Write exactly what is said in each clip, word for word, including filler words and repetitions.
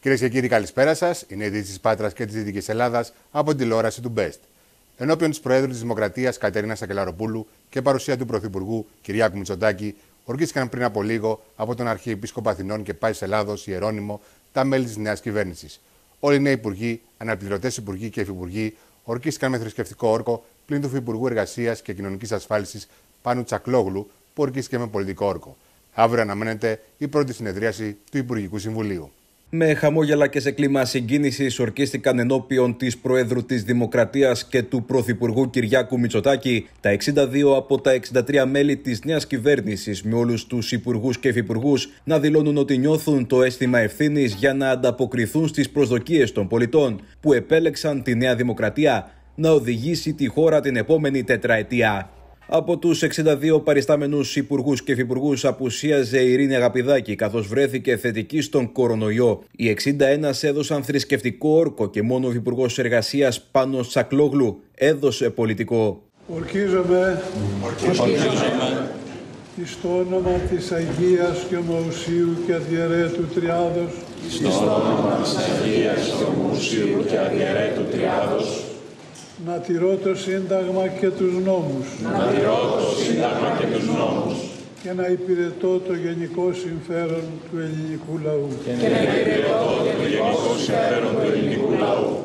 Κυρίες και κύριοι, καλησπέρα σας. Είναι η ειδήσεις της Πάτρας και της Δυτικής Ελλάδας από την τηλεόραση του Best. Ενώπιον της Προέδρου της Δημοκρατίας Κατερίνας Σακελαροπούλου και παρουσία του Πρωθυπουργού Κυριάκου Μητσοτάκη, ορκίστηκαν πριν από λίγο από τον Αρχιεπίσκοπο Αθηνών και Πάσης Ελλάδος Ιερώνυμο τα μέλη της νέας κυβέρνησης. Όλοι οι νέοι υπουργοί, αναπληρωτές υπουργοί και υφυπουργοί ορκίστηκαν με θρησκευτικό όρκο πλην του Υφυπουργού Εργασίας και Κοινωνικής Ασφάλισης Πάνου Τσακλόγλου, που ορκίστηκε με πολιτικό όρκο. Αύριο αναμένεται η πρώτη συνεδρίαση του Υπουργικού Συμβουλίου. Με χαμόγελα και σε κλίμα συγκίνησης ορκίστηκαν ενώπιον της Προέδρου της Δημοκρατίας και του Πρωθυπουργού Κυριάκου Μητσοτάκη τα εξήντα δύο από τα εξήντα τρία μέλη της νέας κυβέρνησης, με όλους τους υπουργούς και υφυπουργούς να δηλώνουν ότι νιώθουν το αίσθημα ευθύνης για να ανταποκριθούν στις προσδοκίες των πολιτών που επέλεξαν τη Νέα Δημοκρατία να οδηγήσει τη χώρα την επόμενη τετραετία. Από τους εξήντα δύο παριστάμενους υπουργούς και υφυπουργούς απουσίαζε η Ειρήνη Αγαπηδάκη, καθώς βρέθηκε θετική στον κορονοϊό. Οι εξήντα ένα έδωσαν θρησκευτικό όρκο και μόνο ο Υφυπουργός Εργασίας Πάνος Τσακλόγλου έδωσε πολιτικό. Ορκίζομαι, ορκίζομαι εις το όνομα της Αγίας και Ομοουσίου και Αδιαιρέτου Τριάδος, εις το όνομα της Αγίας και Ομοουσίου και Αδιαιρέτου Τριάδος, να τηρώ το Σύνταγμα και τους νόμους, να τηρώ το Σύνταγμα και τους νόμους και να υπηρετώ το γενικό συμφέρον του ελληνικού λαού. Και να υπηρετώ το γενικό συμφέρον του ελληνικού λαού.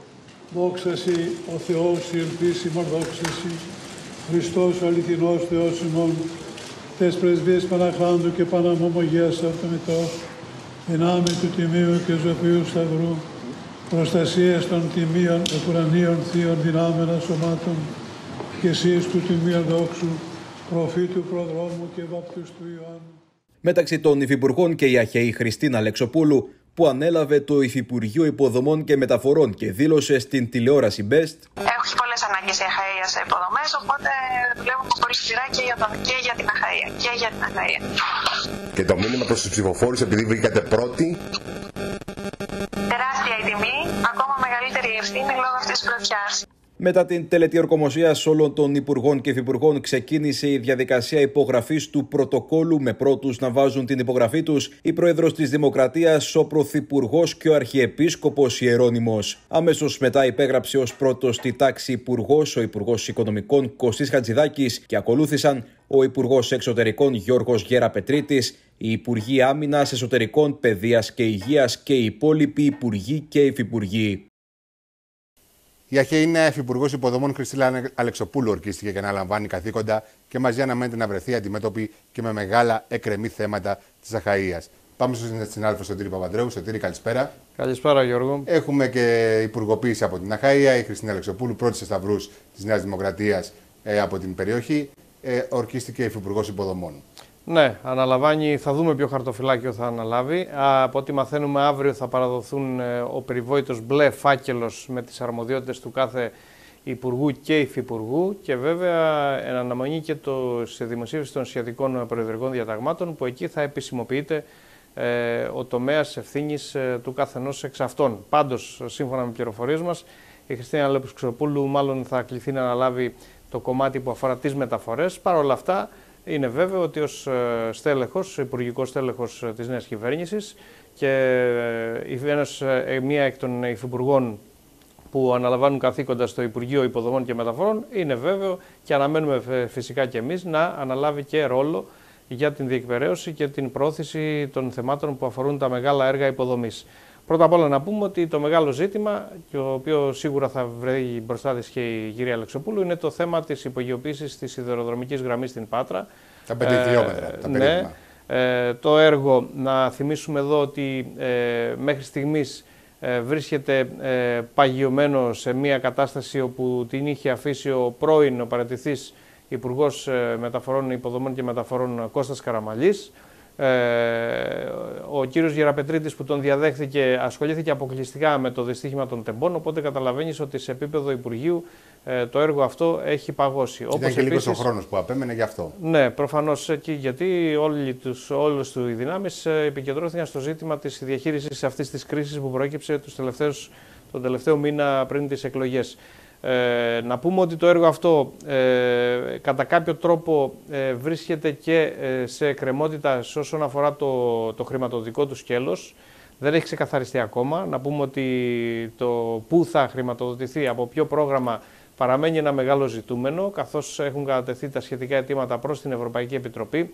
Δόξα Συ ο Θεός η ελπίσιμον, δόξα Συ Χριστός ο αληθινός Θεός ημών, τες πρεσβείες Παναχάντου και Παναμομογίας Αυτομητός, δυνάμει του Τιμίου και Ζωοποιού Σταυρού, προστασίες των τιμίων εκουρανίων θείων δυνάμενα σωμάτων και εσείς του τιμίου δόξου, προφήτου προδρόμου και βαπτιστού Ιωάννου. Μεταξύ των υφυπουργών και η αχαιή Χριστίνα Αλεξοπούλου, που ανέλαβε το Υφυπουργείο Υποδομών και Μεταφορών και δήλωσε στην τηλεόραση Best: Έχει πολλές ανάγκες η αχαία σε υποδομές, οπότε δουλεύουμε πολύ σκληρά και για, τον, και για την αχαία. Και για την αχαία. Και το μήνυμα προς τους ψηφοφόρους, επειδή βρήκατε πρώτοι. Τεράστια η τιμή, ακόμα μεγαλύτερη η ευθύνη λόγω αυτής της πρωτιάς. Μετά την τελετή ορκομοσίας όλων των υπουργών και υφυπουργών, ξεκίνησε η διαδικασία υπογραφής του πρωτοκόλου, με πρώτους να βάζουν την υπογραφή τους η Πρόεδρος της Δημοκρατίας, ο Πρωθυπουργός και ο Αρχιεπίσκοπος Ιερώνυμος. Αμέσως μετά υπέγραψε ως πρώτος στη τάξη υπουργός ο Υπουργός Οικονομικών Κωστής Χατζηδάκης και ακολούθησαν ο Υπουργός Εξωτερικών Γιώργος Γεραπετρίτης, οι Υπουργοί Άμυνας, Εσωτερικών, Παιδείας και Υγείας και οι υπόλοιποι υπουργοί και υφυπουργοί. Η αχαιή νέα Υφυπουργός Υποδομών Χριστίνα Αλεξοπούλου ορκίστηκε και αναλαμβάνει καθήκοντα και μαζί αναμένεται να βρεθεί αντιμέτωπη και με μεγάλα εκκρεμή θέματα της Αχαΐας. Πάμε στον συνάδελφο Σωτήρη Παπαντρέου. Σωτήρη, καλησπέρα. Καλησπέρα, Γιώργο. Έχουμε και υπουργοποίηση από την Αχαΐα. Η Χριστίνα Αλεξοπούλου, πρώτη σε σταυρούς της Νέας Δημοκρατίας ε, από την περιοχή, ε, ορκίστηκε Υφυπουργός Υποδομών. Ναι, αναλαμβάνει, θα δούμε ποιο χαρτοφυλάκιο θα αναλάβει. Α, από ό,τι μαθαίνουμε, αύριο θα παραδοθούν ε, ο περιβόητος μπλε φάκελος με τις αρμοδιότητες του κάθε υπουργού και υφυπουργού και βέβαια εν αναμονή και το, σε δημοσίευση των σχετικών προεδρικών διαταγμάτων, που εκεί θα επισημοποιείται ε, ο τομέας ευθύνης ε, του καθενός εξ αυτών. Πάντως, σύμφωνα με πληροφορίες μας, η Χριστίνα Αλεξοπούλου μάλλον θα κληθεί να αναλάβει το κομμάτι που αφορά τις μεταφορές. Παρ' όλα αυτά, είναι βέβαιο ότι ως στέλεχος, υπουργικός στέλεχος της νέας κυβέρνησης και ένας, μία εκ των υφυπουργών που αναλαμβάνουν καθήκοντα στο Υπουργείο Υποδομών και Μεταφορών, είναι βέβαιο και αναμένουμε φυσικά και εμείς να αναλάβει και ρόλο για την διεκπεραίωση και την πρόθεση των θεμάτων που αφορούν τα μεγάλα έργα υποδομής. Πρώτα απ' όλα να πούμε ότι το μεγάλο ζήτημα, το οποίο σίγουρα θα βρει μπροστά της και η κυρία Αλεξοπούλου, είναι το θέμα της υπογειοποίησης της σιδηροδρομικής γραμμής στην Πάτρα. Τα πέντε χιλιόμετρα, τα ναι, ε, το έργο, να θυμίσουμε εδώ ότι ε, μέχρι στιγμής ε, βρίσκεται ε, παγιωμένο σε μια κατάσταση όπου την είχε αφήσει ο πρώην, ο παραιτηθής Υπουργός Μεταφορών, Υποδομών και Μεταφορών Κώστας Καραμαλής. Ε, ο κύριος Γεραπετρίτης που τον διαδέχθηκε ασχολήθηκε αποκλειστικά με το δυστύχημα των τεμπών, οπότε καταλαβαίνεις ότι σε επίπεδο Υπουργείου ε, το έργο αυτό έχει παγώσει. Ήταν όπως και λίγος ο χρόνος που απέμενε γι' αυτό. Ναι, προφανώς, και γιατί όλοι τους, όλες του οι δυνάμεις ε, επικεντρώθηκαν στο ζήτημα της διαχείρισης αυτής της κρίσης που προέκυψε τους τελευταίους, τον τελευταίο μήνα πριν τις εκλογές. Ε, να πούμε ότι το έργο αυτό ε, κατά κάποιο τρόπο ε, βρίσκεται και ε, σε εκκρεμότητα όσον αφορά το, το χρηματοδοτικό του σκέλος. δεν έχει ξεκαθαριστεί ακόμα. Να πούμε ότι το πού θα χρηματοδοτηθεί, από ποιο πρόγραμμα, παραμένει ένα μεγάλο ζητούμενο, καθώς έχουν κατατεθεί τα σχετικά αιτήματα προς την Ευρωπαϊκή Επιτροπή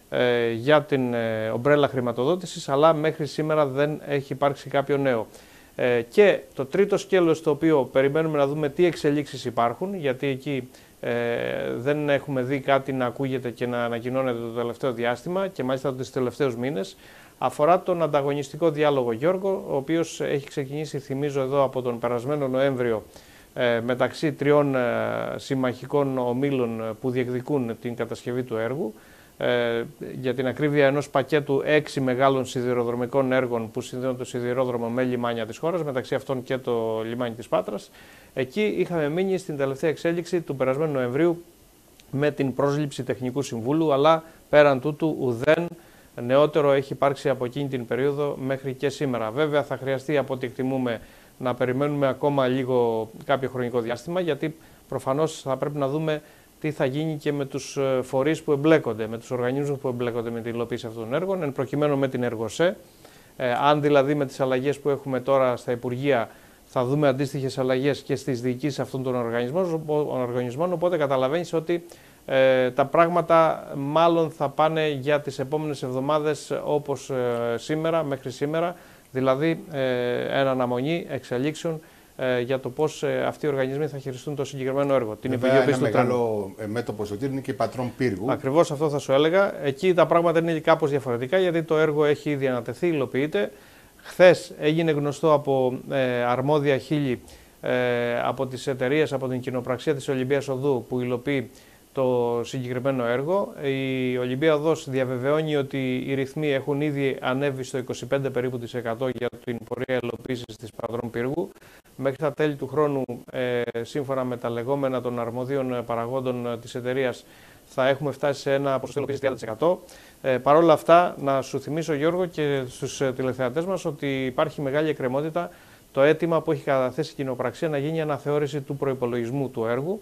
ε, για την ε, ομπρέλα χρηματοδότησης, αλλά μέχρι σήμερα δεν έχει υπάρξει κάποιο νέο. Ε, και το τρίτο σκέλος, το οποίο περιμένουμε να δούμε τι εξελίξεις υπάρχουν, γιατί εκεί ε, δεν έχουμε δει κάτι να ακούγεται και να ανακοινώνεται το τελευταίο διάστημα και μάλιστα τους τελευταίους μήνες, αφορά τον ανταγωνιστικό διάλογο, Γιώργο, ο οποίος έχει ξεκινήσει, θυμίζω εδώ, από τον περασμένο Νοέμβριο ε, μεταξύ τριών ε, συμμαχικών ομίλων που διεκδικούν την κατασκευή του έργου. Ε, για την ακρίβεια ενός πακέτου έξι μεγάλων σιδηροδρομικών έργων που συνδέουν το σιδηρόδρομο με λιμάνια της χώρας, μεταξύ αυτών και το λιμάνι της Πάτρας. Εκεί είχαμε μείνει στην τελευταία εξέλιξη του περασμένου Νοεμβρίου με την πρόσληψη τεχνικού συμβούλου, αλλά πέραν τούτου ουδέν νεότερο έχει υπάρξει από εκείνη την περίοδο μέχρι και σήμερα. Βέβαια θα χρειαστεί, από ό,τι εκτιμούμε, να περιμένουμε ακόμα λίγο κάποιο χρονικό διάστημα, γιατί προφανώς θα πρέπει να δούμε τι θα γίνει και με τους φορείς που εμπλέκονται, με τους οργανισμούς που εμπλέκονται με την υλοποίηση αυτών των έργων, εν προκειμένου με την Εργοσέ. Ε, αν δηλαδή με τις αλλαγές που έχουμε τώρα στα Υπουργεία θα δούμε αντίστοιχες αλλαγές και στις διοικήσεις αυτών των οργανισμών, οργανισμών οπότε καταλαβαίνεις ότι ε, τα πράγματα μάλλον θα πάνε για τις επόμενες εβδομάδες όπως ε, σήμερα, μέχρι σήμερα, δηλαδή ε, ένα αναμονή εξελίξεων για το πώς αυτοί οι οργανισμοί θα χειριστούν το συγκεκριμένο έργο. Την επικοινωνία του μεγάλο μέτωπο στο είναι και η Πατρών Πύργου. Ακριβώς αυτό θα σου έλεγα. Εκεί τα πράγματα είναι κάπως διαφορετικά, γιατί το έργο έχει ήδη ανατεθεί, υλοποιείται. Χθες έγινε γνωστό από ε, αρμόδια χείλη ε, από τις εταιρείες, από την κοινοπραξία της Ολυμπίας Οδού που υλοποιεί το συγκεκριμένο έργο. Η Ολυμπία Οδός διαβεβαιώνει ότι οι ρυθμοί έχουν ήδη ανέβει στο είκοσι πέντε περίπου τοις εκατό για την πορεία υλοποίησης της Πατρών Πύργου. Μέχρι τα τέλη του χρόνου, ε, σύμφωνα με τα λεγόμενα των αρμοδίων παραγόντων της εταιρείας, θα έχουμε φτάσει σε ένα ποσοστό υλοποίησης τριάντα τοις εκατό. Ε, Παρ' όλα αυτά, να σου θυμίσω, Γιώργο, και στους τηλεθεατές μας, ότι υπάρχει μεγάλη εκκρεμότητα το αίτημα που έχει καταθέσει η κοινοπραξία να γίνει αναθεώρηση του προϋπολογισμού του έργου.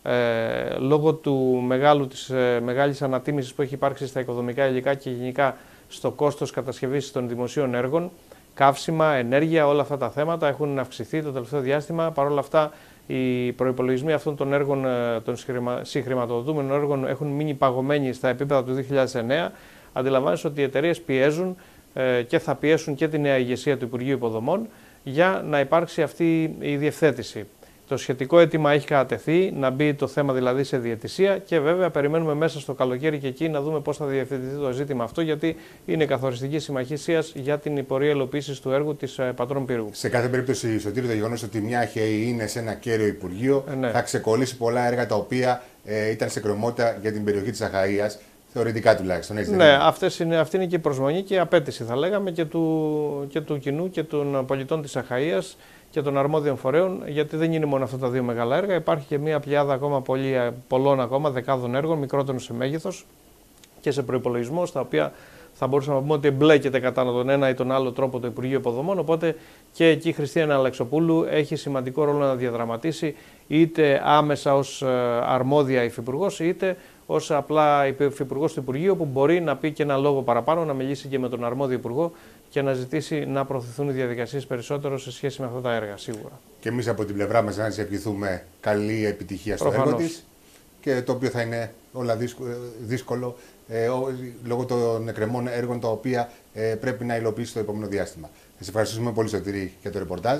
Ε, λόγω του μεγάλου, της ε, μεγάλης ανατίμησης που έχει υπάρξει στα οικοδομικά υλικά και γενικά στο κόστος κατασκευής των δημοσίων έργων, καύσιμα, ενέργεια, όλα αυτά τα θέματα έχουν αυξηθεί το τελευταίο διάστημα. Παρ' όλα αυτά, οι προϋπολογισμοί αυτών των έργων, των συγχρηματοδοτούμενων έργων, έχουν μείνει παγωμένοι στα επίπεδα του δύο χιλιάδες εννέα. Αντιλαμβάνεσαι ότι οι εταιρείες πιέζουν ε, και θα πιέσουν και τη νέα ηγεσία του Υπουργείου Υποδομών για να υπάρξει αυτή η διευθέτηση. Το σχετικό αίτημα έχει κατατεθεί, να μπει το θέμα δηλαδή σε διαιτησία και βέβαια περιμένουμε μέσα στο καλοκαίρι και εκεί να δούμε πώς θα διευθετηθεί το ζήτημα αυτό, γιατί είναι καθοριστική συμμαχίας για την πορεία υλοποίησης του έργου της Πατρών Πύργου. Σε κάθε περίπτωση, Σωτήρη, το γεγονός ότι μια ΧΕΗ είναι σε ένα κέριο Υπουργείο ε, ναι. θα ξεκολλήσει πολλά έργα τα οποία ε, ήταν σε κρεμότητα για την περιοχή της Αχαΐας. Θεωρητικά τουλάχιστον. Έτσι, ναι, αυτές είναι, αυτή είναι και η προσμονή και η απέτηση, θα λέγαμε, και του, και του κοινού και των πολιτών της Αχαΐας και των αρμόδιων φορέων, γιατί δεν είναι μόνο αυτά τα δύο μεγάλα έργα. Υπάρχει και μια πλειάδα ακόμα πολύ, πολλών ακόμα δεκάδων έργων, μικρότερων σε μέγεθος και σε προϋπολογισμό, στα οποία θα μπορούσαμε να πούμε ότι εμπλέκεται κατά τον ένα ή τον άλλο τρόπο το Υπουργείο Υποδομών. Οπότε και εκεί η Χριστίνα Αλεξοπούλου έχει σημαντικό ρόλο να διαδραματίσει, είτε άμεσα ως αρμόδια υφυπουργός, είτε ως απλά υφυπουργός του Υπουργείου, που μπορεί να πει και ένα λόγο παραπάνω, να μιλήσει και με τον αρμόδιο υπουργό και να ζητήσει να προωθηθούν οι διαδικασίες περισσότερο σε σχέση με αυτά τα έργα, σίγουρα. Και εμείς από την πλευρά μας να της ευχηθούμε καλή επιτυχία στο Προφανώς. έργο της, και το οποίο θα είναι όλα δύσκολο ε, λόγω των εκκρεμών έργων τα οποία ε, πρέπει να υλοποιήσει το επόμενο διάστημα. Θα σε ευχαριστούμε πολύ, Σωτήρη, για το ρεπορτάζ.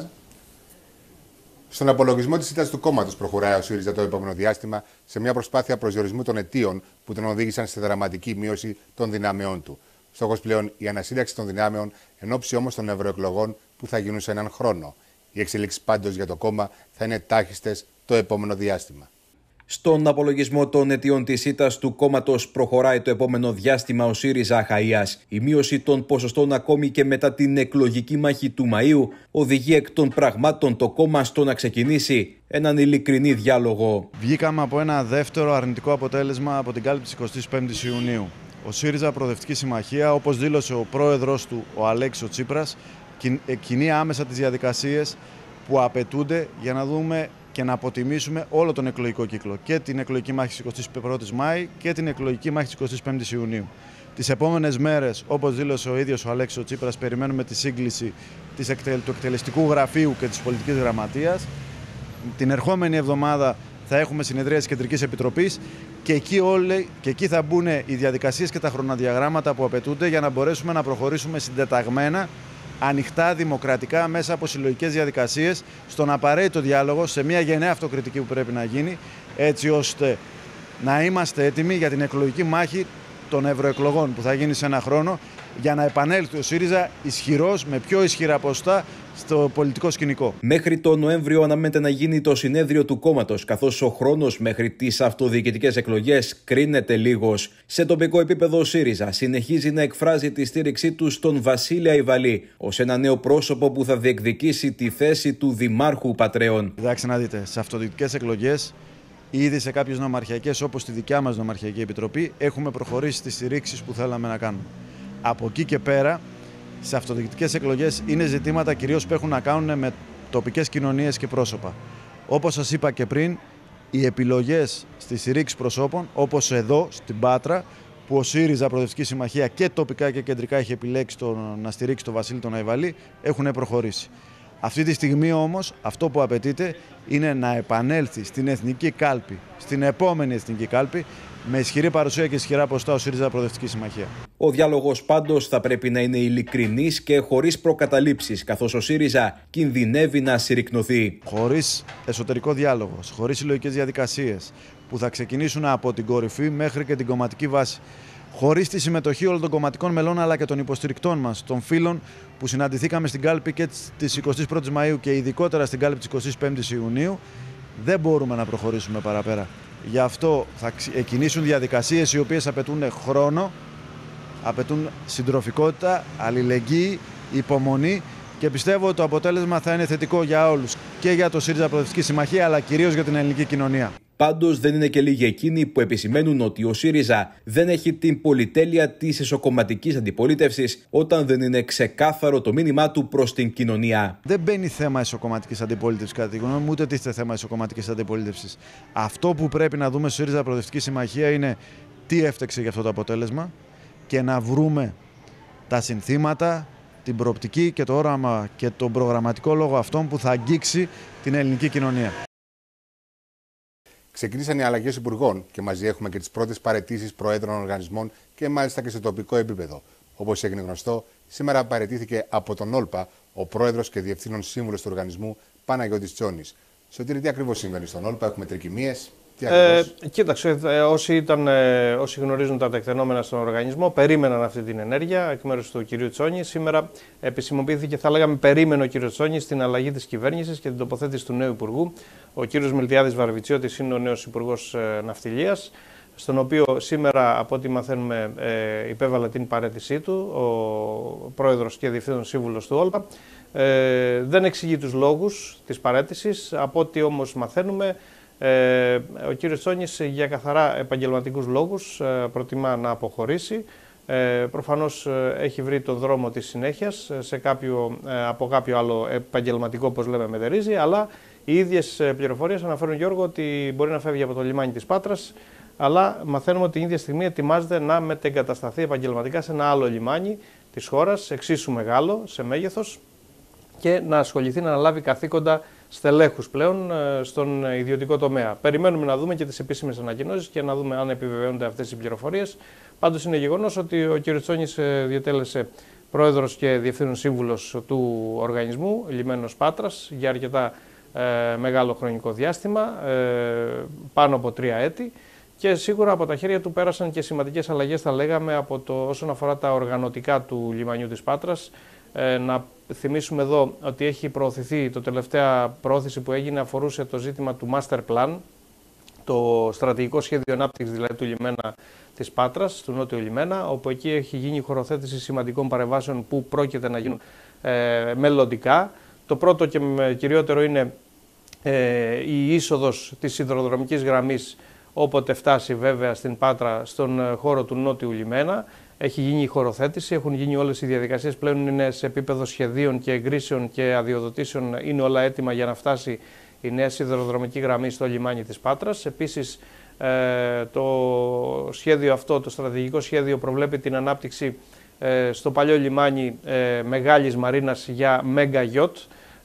Στον απολογισμό της ήττας του κόμματος προχωράει ο ΣΥΡΙΖΑ το επόμενο διάστημα σε μια προσπάθεια προσδιορισμού των αιτίων που τον οδήγησαν σε δραματική μείωση των δυνάμεών του. Στόχος πλέον η ανασύνταξη των δυνάμεων εν ώψη όμως των ευρωεκλογών που θα γίνουν σε έναν χρόνο. Οι εξελίξεις πάντως για το κόμμα θα είναι τάχιστες το επόμενο διάστημα. Στον απολογισμό των αιτιών της ήττας του κόμματος προχωράει το επόμενο διάστημα ο ΣΥΡΙΖΑ Αχαΐας. Η μείωση των ποσοστών ακόμη και μετά την εκλογική μάχη του Μαΐου οδηγεί εκ των πραγμάτων το κόμμα στο να ξεκινήσει έναν ειλικρινή διάλογο. Βγήκαμε από ένα δεύτερο αρνητικό αποτέλεσμα από την κάλυψη εικοστής πέμπτης Ιουνίου. Ο ΣΥΡΙΖΑ Προοδευτική Συμμαχία, όπως δήλωσε ο πρόεδρος του, ο Αλέξης Τσίπρας, κινεί άμεσα τις διαδικασίες που απαιτούνται για να δούμε και να αποτιμήσουμε όλο τον εκλογικό κύκλο. Και την εκλογική μάχη της εικοστής πρώτης Μάη και την εκλογική μάχη της εικοστής πέμπτης Ιουνίου. Τις επόμενες μέρες, όπως δήλωσε ο ίδιος ο Αλέξης Τσίπρας, περιμένουμε τη σύγκληση του εκτελεστικού γραφείου και της πολιτικής γραμματείας. Την ερχόμενη εβδομάδα θα έχουμε συνεδρία της Κεντρικής Επιτροπής και εκεί, όλοι, και εκεί θα μπουν οι διαδικασίες και τα χρονοδιαγράμματα που απαιτούνται για να μπορέσουμε να προχωρήσουμε συντεταγμένα, ανοιχτά, δημοκρατικά, μέσα από συλλογικές διαδικασίες, στον απαραίτητο διάλογο, σε μια γενναία αυτοκριτική που πρέπει να γίνει, έτσι ώστε να είμαστε έτοιμοι για την εκλογική μάχη των ευρωεκλογών που θα γίνει σε ένα χρόνο, για να επανέλθει ο ΣΥΡΙΖΑ ισχυρός, με πιο ισχυρά ποστά στο πολιτικό σκηνικό. Μέχρι τον Νοέμβριο αναμένεται να γίνει το συνέδριο του κόμματος, καθώς ο χρόνος μέχρι τις αυτοδιοικητικές εκλογές κρίνεται λίγος. Σε τοπικό επίπεδο, ο ΣΥΡΙΖΑ συνεχίζει να εκφράζει τη στήριξή του στον Βασίλη Αϊβαλή ως ένα νέο πρόσωπο που θα διεκδικήσει τη θέση του Δημάρχου Πατρέων. Κοιτάξτε να δείτε, σε αυτοδιοικητικές εκλογές, ήδη σε κάποιες νομαρχιακές, όπως τη δικιά μας νομαρχιακή επιτροπή, έχουμε προχωρήσει στις στηρίξεις που θέλαμε να κάνουμε. Από εκεί και πέρα, σε αυτοδιοικητικές εκλογές είναι ζητήματα κυρίως που έχουν να κάνουν με τοπικές κοινωνίες και πρόσωπα. Όπως σας είπα και πριν, οι επιλογές στη στηρίξη προσώπων, όπως εδώ στην Πάτρα, που ο ΣΥΡΙΖΑ Προοδευτική Συμμαχία και τοπικά και κεντρικά έχει επιλέξει το, να στηρίξει τον Βασίλη τον Αϊβαλή, έχουν προχωρήσει. Αυτή τη στιγμή όμως αυτό που απαιτείται είναι να επανέλθει στην εθνική κάλπη, στην επόμενη εθνική κάλπη, με ισχυρή παρουσία και ισχυρά ποστά ο ΣΥΡΙΖΑ Προοδευτική Συμμαχία. Ο διάλογος πάντως θα πρέπει να είναι ειλικρινής και χωρίς προκαταλήψεις, καθώς ο ΣΥΡΙΖΑ κινδυνεύει να συρρικνωθεί. Χωρίς εσωτερικό διάλογο, χωρίς συλλογικές διαδικασίες που θα ξεκινήσουν από την κορυφή μέχρι και την κομματική βάση, χωρίς τη συμμετοχή όλων των κομματικών μελών αλλά και των υποστηρικτών μας, των φίλων που συναντηθήκαμε στην κάλπη και της εικοστής πρώτης Μαΐου και ειδικότερα στην κάλπη της εικοστής πέμπτης Ιουνίου, δεν μπορούμε να προχωρήσουμε παραπέρα. Γι' αυτό θα κινήσουν διαδικασίες οι οποίες απαιτούν χρόνο, απαιτούν συντροφικότητα, αλληλεγγύη, υπομονή και πιστεύω ότι το αποτέλεσμα θα είναι θετικό για όλους, και για το ΣΥΡΙΖΑ Προοδευτική Συμμαχία αλλά κυρίως για την ελληνική κοινωνία. Πάντως δεν είναι και λίγοι εκείνοι που επισημαίνουν ότι ο ΣΥΡΙΖΑ δεν έχει την πολυτέλεια της εσωκομματικής αντιπολίτευσης όταν δεν είναι ξεκάθαρο το μήνυμά του προς την κοινωνία. Δεν μπαίνει θέμα εσωκομματικής αντιπολίτευσης κατά τη γνώμη μου, ούτε τίθεται θέμα εσωκομματικής αντιπολίτευσης. Αυτό που πρέπει να δούμε στο ΣΥΡΙΖΑ Προοδευτική Συμμαχία είναι τι έφταξε για αυτό το αποτέλεσμα και να βρούμε τα συνθήματα, την προοπτική και το όραμα και τον προγραμματικό λόγο αυτών που θα αγγίξει την ελληνική κοινωνία. Ξεκίνησαν οι αλλαγές υπουργών και μαζί έχουμε και τις πρώτες παραιτήσεις προέδρων οργανισμών και μάλιστα και σε τοπικό επίπεδο. Όπως έγινε γνωστό, σήμερα παραιτήθηκε από τον Όλπα ο πρόεδρος και διευθύνων σύμβουλος του οργανισμού Παναγιώτης Τσόνης. Σωτήρη, τι ακριβώς συμβαίνει στον Όλπα, έχουμε τρικυμίες? Ε, κοίταξε, ε, όσοι, ήταν, ε, όσοι γνωρίζουν τα τεκτενόμενα στον οργανισμό περίμεναν αυτή την ενέργεια εκ μέρους του κυρίου Τσόνη. Σήμερα επισημοποιήθηκε, θα λέγαμε, περίμενε ο κύριος Τσόνης την αλλαγή της κυβέρνησης και την τοποθέτηση του νέου υπουργού. Ο κύριος Μιλτιάδης Βαρβιτσιώτης είναι ο νέος υπουργός ε, ναυτιλίας, στον οποίο σήμερα, από ό,τι μαθαίνουμε, ε, υπέβαλε την παραίτησή του ο πρόεδρος και διευθύνων σύμβουλος του Όλπα. Ε, δεν εξηγεί τους λόγους της παραίτησης, από ό,τι όμως μαθαίνουμε. Ε, ο κύριος Τσόνης για καθαρά επαγγελματικούς λόγους ε, προτιμά να αποχωρήσει. Ε, προφανώς ε, έχει βρει τον δρόμο της συνέχειας σε κάποιο, ε, από κάποιο άλλο επαγγελματικό, όπως λέμε, μετερίζει, αλλά οι ίδιες πληροφορίες αναφέρουν, Γιώργο, ότι μπορεί να φεύγει από το λιμάνι της Πάτρας, αλλά μαθαίνουμε ότι την ίδια στιγμή ετοιμάζεται να μετεγκατασταθεί επαγγελματικά σε ένα άλλο λιμάνι της χώρας, εξίσου μεγάλο σε μέγεθος, και να ασχοληθεί να αναλάβει καθήκοντα στελέχους πλέον στον ιδιωτικό τομέα. Περιμένουμε να δούμε και τις επίσημες ανακοινώσεις και να δούμε αν επιβεβαιώνονται αυτές οι πληροφορίες. Πάντως είναι γεγονός ότι ο κ. Τσόνης διατέλεσε πρόεδρος και διευθύνων σύμβουλος του οργανισμού Λιμένος Πάτρας για αρκετά ε, μεγάλο χρονικό διάστημα, ε, πάνω από τρία έτη, και σίγουρα από τα χέρια του πέρασαν και σημαντικές αλλαγές, θα λέγαμε, από το, όσον αφορά τα οργανωτικά του λιμανιού της Πάτρας. Ε, να θυμίσουμε εδώ ότι έχει προωθηθεί, το τελευταία προώθηση που έγινε αφορούσε το ζήτημα του Master Plan, το στρατηγικό σχέδιο ανάπτυξης δηλαδή του λιμένα της Πάτρας, του νότιου λιμένα, όπου εκεί έχει γίνει χωροθέτηση σημαντικών παρεμβάσεων που πρόκειται να γίνουν ε, μελλοντικά. Το πρώτο και κυριότερο είναι ε, η είσοδος της σιδηροδρομικής γραμμής, όποτε φτάσει βέβαια στην Πάτρα, στον χώρο του νότιου λιμένα. Έχει γίνει η χωροθέτηση, έχουν γίνει όλες οι διαδικασίες, πλέον είναι σε επίπεδο σχεδίων και εγκρίσεων και αδειοδοτήσεων, είναι όλα έτοιμα για να φτάσει η νέα σιδηροδρομική γραμμή στο λιμάνι της Πάτρας. Επίσης, ε, το σχέδιο αυτό, το στρατηγικό σχέδιο, προβλέπει την ανάπτυξη ε, στο παλιό λιμάνι ε, μεγάλης μαρίνας για μέγα γιότ,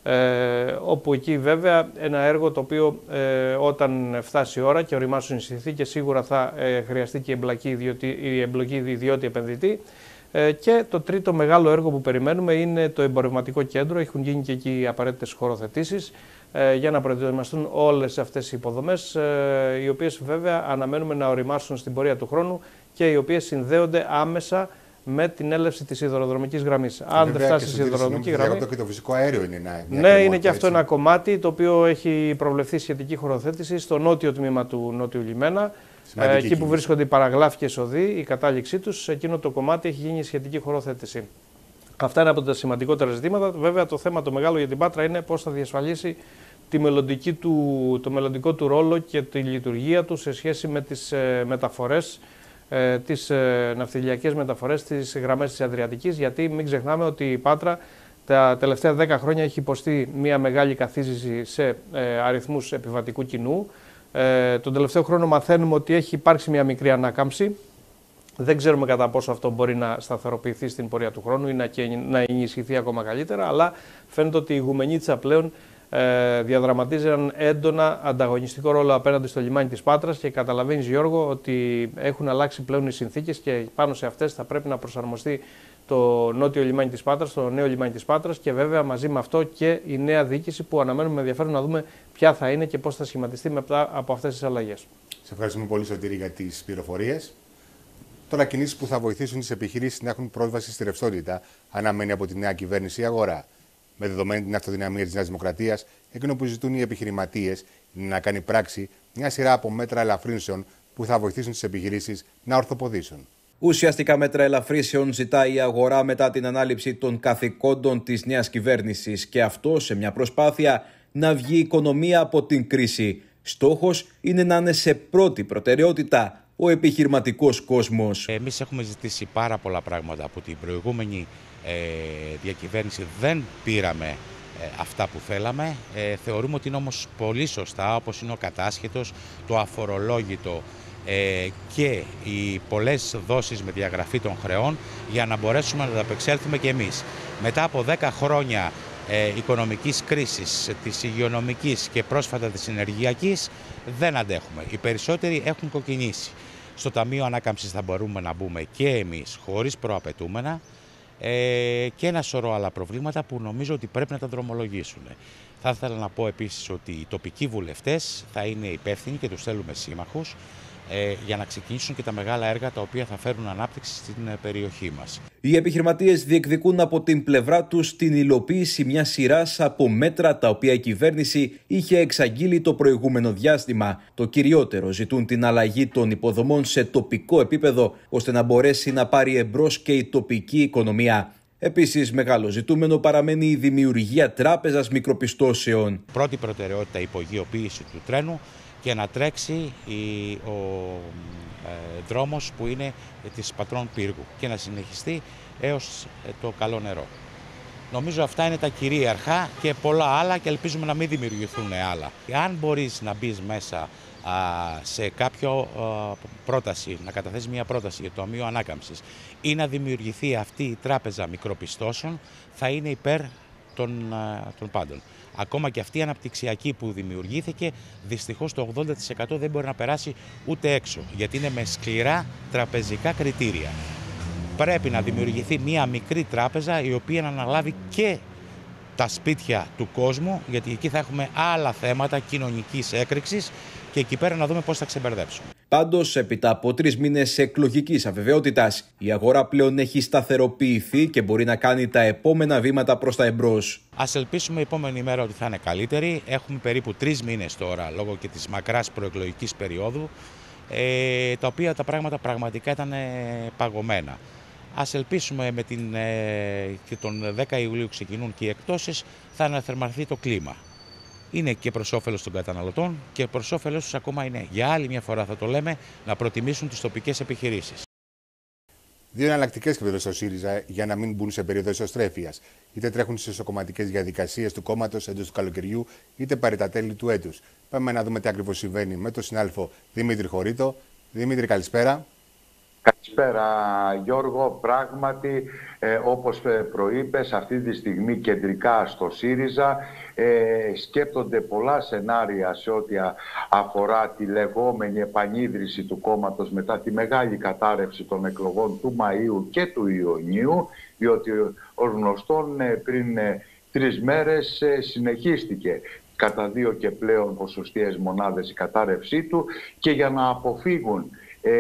ε, όπου εκεί βέβαια ένα έργο το οποίο ε, όταν φτάσει η ώρα και οριμάσουν οι συνθήκες σίγουρα θα ε, χρειαστεί και η εμπλοκή ιδιώτη, η εμπλοκή ιδιώτη επενδυτή. Ε, και το τρίτο μεγάλο έργο που περιμένουμε είναι το εμπορευματικό κέντρο. Έχουν γίνει και εκεί οι απαραίτητες χωροθετήσεις ε, για να προετοιμαστούν όλες αυτές οι υποδομές, ε, οι οποίες βέβαια αναμένουμε να οριμάσουν στην πορεία του χρόνου και οι οποίες συνδέονται άμεσα με την έλευση της σιδηροδρομικής γραμμής. Αν δεν φτάσει η σιδηροδρομική γραμμή. Και το φυσικό αέριο είναι ένα. Ναι, είναι και αυτό ένα κομμάτι το οποίο έχει προβλεφθεί σχετική χωροθέτηση στο νότιο τμήμα του νότιου λιμένα. Ε, εκεί που βρίσκονται οι παραγλάφικες οδοί, η κατάληξή τους, σε εκείνο το κομμάτι έχει γίνει σχετική χωροθέτηση. Αυτά είναι από τα σημαντικότερα ζητήματα. Βέβαια, το θέμα το μεγάλο για την Πάτρα είναι πώς θα διασφαλίσει τη μελλοντική του, το μελλοντικό του ρόλο και τη λειτουργία του σε σχέση με τις ε, μεταφορές, ε, τις ε, ναυτιλιακές μεταφορές, τις γραμμές της Αδριατικής. Γιατί μην ξεχνάμε ότι η Πάτρα τα τελευταία δέκα χρόνια έχει υποστεί μια μεγάλη καθίζηση σε ε, αριθμούς επιβατικού κοινού. Ε, τον τελευταίο χρόνο μαθαίνουμε ότι έχει υπάρξει μια μικρή ανάκαμψη. Δεν ξέρουμε κατά πόσο αυτό μπορεί να σταθεροποιηθεί στην πορεία του χρόνου ή να, και, να ενισχυθεί ακόμα καλύτερα, αλλά φαίνεται ότι η Γουμενίτσα πλέον ε, διαδραματίζει έναν έντονα ανταγωνιστικό ρόλο απέναντι στο λιμάνι της Πάτρας και καταλαβαίνεις, Γιώργο, ότι έχουν αλλάξει πλέον οι συνθήκες και πάνω σε αυτές θα πρέπει να προσαρμοστεί το νότιο λιμάνι της Πάτρας, το νέο λιμάνι της Πάτρας και βέβαια μαζί με αυτό και η νέα διοίκηση που αναμένουμε με ενδιαφέρον να δούμε ποια θα είναι και πώς θα σχηματιστεί μετά από αυτές τις αλλαγές. Σε ευχαριστούμε πολύ, Σωτήρη, για τις πληροφορίες. Τώρα, κινήσεις που θα βοηθήσουν τις επιχειρήσεις να έχουν πρόσβαση στη ρευστότητα αναμένει από τη νέα κυβέρνηση η αγορά. Με δεδομένη την αυτοδυναμία της Νέας Δημοκρατίας, εκείνο που ζητούν οι επιχειρηματίες είναι να κάνει πράξη μια σειρά από μέτρα ελαφρύνσεων που θα βοηθήσουν τις επιχειρήσεις να ορθοποδήσουν. Ουσιαστικά μέτρα ελαφρύσεων ζητάει η αγορά μετά την ανάληψη των καθηκόντων της νέας κυβέρνησης και αυτό σε μια προσπάθεια να βγει η οικονομία από την κρίση. Στόχος είναι να είναι σε πρώτη προτεραιότητα ο επιχειρηματικός κόσμος. Εμείς έχουμε ζητήσει πάρα πολλά πράγματα από την προηγούμενη ε, διακυβέρνηση. Δεν πήραμε ε, αυτά που θέλαμε. Ε, θεωρούμε ότι είναι όμως πολύ σωστά, όπως είναι ο κατάσχετος, το αφορολόγητο ε, και οι πολλές δόσεις με διαγραφή των χρεών για να μπορέσουμε να ανταπεξέλθουμε και εμείς. Μετά από δέκα χρόνια ε, οικονομικής κρίσης, της υγειονομικής και πρόσφατα της ενεργειακής, δεν αντέχουμε. Οι περισσότεροι έχουν κοκκινήσει. Στο Ταμείο Ανάκαμψης θα μπορούμε να μπούμε και εμείς χωρίς προαπαιτούμενα ε, και ένα σωρό άλλα προβλήματα που νομίζω ότι πρέπει να τα δρομολογήσουν. Θα ήθελα να πω επίσης ότι οι τοπικοί βουλευτές θα είναι υπεύθυνοι και τους θέλουμε σύμμαχους ε, για να ξεκινήσουν και τα μεγάλα έργα τα οποία θα φέρουν ανάπτυξη στην περιοχή μας. Οι επιχειρηματίες διεκδικούν από την πλευρά τους την υλοποίηση μιας σειράς από μέτρα τα οποία η κυβέρνηση είχε εξαγγείλει το προηγούμενο διάστημα. Το κυριότερο, ζητούν την αλλαγή των υποδομών σε τοπικό επίπεδο ώστε να μπορέσει να πάρει εμπρός και η τοπική οικονομία. Επίσης, μεγάλο ζητούμενο παραμένει η δημιουργία τράπεζας μικροπιστώσεων. Πρώτη προτεραιότητα η υπογειοποίηση του τρένου και να τρέξει η, ο ε, δρόμος που είναι της Πατρών Πύργου και να συνεχιστεί έως ε, το καλό νερό. Νομίζω αυτά είναι τα κυρίαρχα και πολλά άλλα και ελπίζουμε να μην δημιουργηθούν άλλα. Αν μπορείς να μπεις μέσα α, σε κάποιο α, πρόταση, να καταθέσεις μια πρόταση για το Ταμείο Ανάκαμψης ή να δημιουργηθεί αυτή η τράπεζα μικροπιστώσεων, θα είναι υπέρ των, α, των πάντων. Ακόμα και αυτή η αναπτυξιακή που δημιουργήθηκε, δυστυχώς το ογδόντα τοις εκατό δεν μπορεί να περάσει ούτε έξω, γιατί είναι με σκληρά τραπεζικά κριτήρια. Πρέπει να δημιουργηθεί μία μικρή τράπεζα η οποία να αναλάβει και τα σπίτια του κόσμου, γιατί εκεί θα έχουμε άλλα θέματα κοινωνικής έκρηξης και εκεί πέρα να δούμε πώς θα ξεμπερδέψουμε. Πάντως, έπειτα από τρεις μήνες εκλογικής αβεβαιότητας, η αγορά πλέον έχει σταθεροποιηθεί και μπορεί να κάνει τα επόμενα βήματα προς τα εμπρός. Ας ελπίσουμε η επόμενη μέρα ότι θα είναι καλύτερη. Έχουμε περίπου τρεις μήνες τώρα, λόγω και της μακράς προεκλογικής περίοδου, ε, τα οποία τα πράγματα πραγματικά ήταν παγωμένα. Ας ελπίσουμε με την, ε, και τον δέκα Ιουλίου ξεκινούν και οι εκτόσεις, θα αναθερμανθεί το κλίμα. Είναι και προς όφελος των καταναλωτών και προς όφελος τους ακόμα είναι, για άλλη μια φορά θα το λέμε, να προτιμήσουν τις τοπικές επιχειρήσεις. Δύο εναλλακτικές εκδηλώσεις στο ΣΥΡΙΖΑ για να μην μπουν σε περίοδο ισοστρέφειας. Είτε τρέχουν στις εσωκομματικές διαδικασίες του κόμματος εντός του καλοκαιριού, είτε παρί τα τέλη του έτους. Πάμε να δούμε τι ακριβώς συμβαίνει με τον συνάδελφο Δημήτρη Χωρίτο. Δημήτρη, καλησπέρα. Καλησπέρα Γιώργο. Πράγματι, ε, όπως προείπες, αυτή τη στιγμή κεντρικά στο ΣΥΡΙΖΑ ε, σκέπτονται πολλά σενάρια σε ό,τι αφορά τη λεγόμενη επανίδρυση του κόμματος μετά τη μεγάλη κατάρρευση των εκλογών του Μαΐου και του Ιουνίου, διότι ως γνωστόν ε, πριν ε, τρεις μέρες ε, συνεχίστηκε κατά δύο και πλέον ποσοστιαίες μονάδες η κατάρρευσή του, και για να αποφύγουν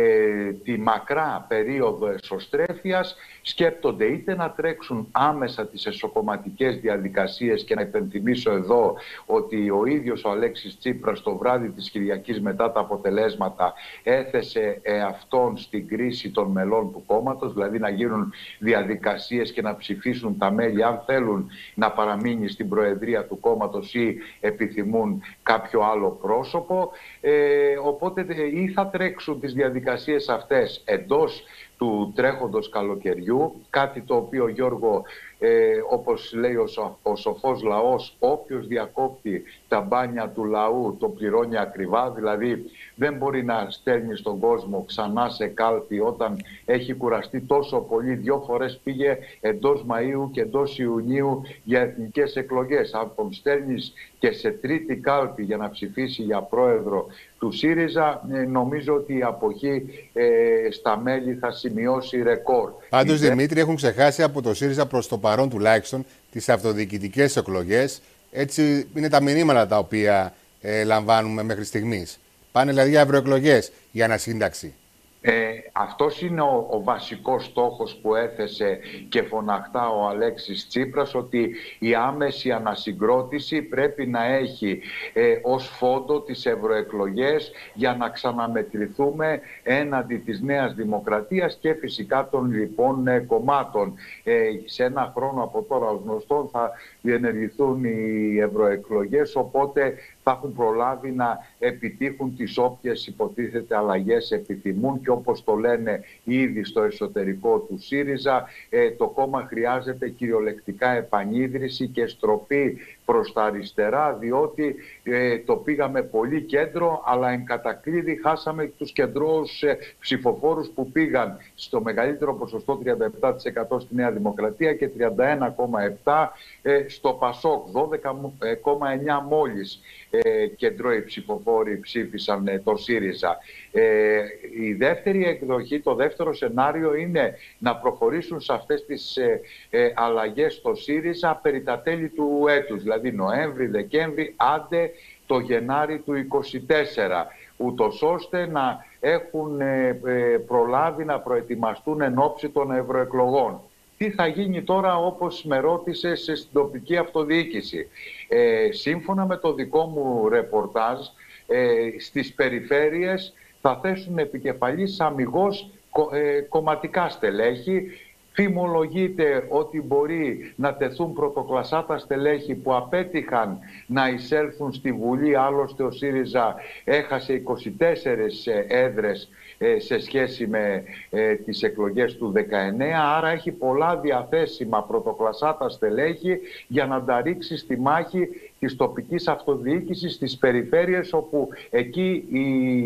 Ε, τη μακρά περίοδο εσωστρέφειας σκέπτονται είτε να τρέξουν άμεσα τις εσωκομματικές διαδικασίες, και να υπενθυμίσω εδώ ότι ο ίδιος ο Αλέξης Τσίπρας το βράδυ της Κυριακής μετά τα αποτελέσματα έθεσε εαυτόν στην κρίση των μελών του κόμματος, δηλαδή να γίνουν διαδικασίες και να ψηφίσουν τα μέλη αν θέλουν να παραμείνει στην προεδρία του κόμματος ή επιθυμούν κάποιο άλλο πρόσωπο. Ε, οπότε ή θα τρέξουν τις διαδικασίες αυτές εντός του τρέχοντος καλοκαιριού, κάτι το οποίο, Γιώργο, ε, όπως λέει ο, σο, ο σοφός λαός, όποιος διακόπτει τα μπάνια του λαού το πληρώνει ακριβά. Δηλαδή δεν μπορεί να στέλνει στον κόσμο ξανά σε κάλπη όταν έχει κουραστεί τόσο πολύ. Δυο φορές πήγε εντός Μαΐου και εντός Ιουνίου για εθνικές εκλογές. Αν τον στέλνεις και σε τρίτη κάλπη για να ψηφίσει για πρόεδρο του ΣΥΡΙΖΑ, ε, νομίζω ότι η αποχή ε, στα μέλη θα σημειώσει ρεκόρ. Πάντως, Δημήτρη, έχουν ξεχάσει από το ΣΥΡΙΖΑ προς το παρόν τουλάχιστον τις αυτοδιοικητικές εκλογές. Έτσι είναι τα μηνύματα τα οποία ε, λαμβάνουμε μέχρι στιγμής. Πάνε δηλαδή για ευρωεκλογές, για ανασύνταξη. Ε, αυτός είναι ο, ο βασικός στόχος που έθεσε και φωναχτά ο Αλέξης Τσίπρας, ότι η άμεση ανασυγκρότηση πρέπει να έχει ε, ως φόντο τις ευρωεκλογές για να ξαναμετρηθούμε έναντι της Νέας Δημοκρατίας και φυσικά των λοιπόν ε, κομμάτων. Ε, σε ένα χρόνο από τώρα, ως γνωστόν, θα διενεργηθούν οι ευρωεκλογές, οπότε θα έχουν προλάβει να επιτύχουν τις όποιες υποτίθεται αλλαγές επιθυμούν, και όπως το λένε ήδη στο εσωτερικό του ΣΥΡΙΖΑ, ε, το κόμμα χρειάζεται κυριολεκτικά επανίδρυση και στροφή προς τα αριστερά, διότι ε, το πήγαμε πολύ κέντρο, αλλά εν κατακλείδη χάσαμε τους κεντρώους ε, ψηφοφόρους που πήγαν στο μεγαλύτερο ποσοστό τριάντα επτά τοις εκατό στη Νέα Δημοκρατία και τριάντα ένα κόμμα επτά τοις εκατό ε, στο ΠΑΣΟΚ, δώδεκα κόμμα εννιά τοις εκατό μόλις ε, κεντρώοι ψηφοφόροι ψήφισαν ε, το ΣΥΡΙΖΑ. Ε, η δεύτερη εκδοχή, το δεύτερο σενάριο είναι να προχωρήσουν σε αυτές τις ε, ε, αλλαγές στο ΣΥΡΙΖΑ περί τα τέλη του έτους, δηλαδή Νοέμβρη, Δεκέμβρη, άντε το Γενάρη του είκοσι τέσσερα, ούτως ώστε να έχουν ε, ε, προλάβει να προετοιμαστούν εν ώψη των ευρωεκλογών. Τι θα γίνει τώρα, όπως με ρώτησες, στην τοπική αυτοδιοίκηση? Ε, σύμφωνα με το δικό μου ρεπορτάζ, ε, στις περιφέρειες θα θέσουν επικεφαλής αμιγώς κο, ε, κομματικά στελέχη. Φημολογείται ότι μπορεί να τεθούν πρωτοκλασσάτα στελέχη που απέτυχαν να εισέλθουν στη Βουλή. Άλλωστε ο ΣΥΡΙΖΑ έχασε είκοσι τέσσερις έδρες σε σχέση με ε, τις εκλογές του δεκαεννέα, άρα έχει πολλά διαθέσιμα πρωτοκλασσάτα στελέχη για να τα ρίξει στη μάχη της τοπικής αυτοδιοίκησης στις περιφέρειες, όπου εκεί η,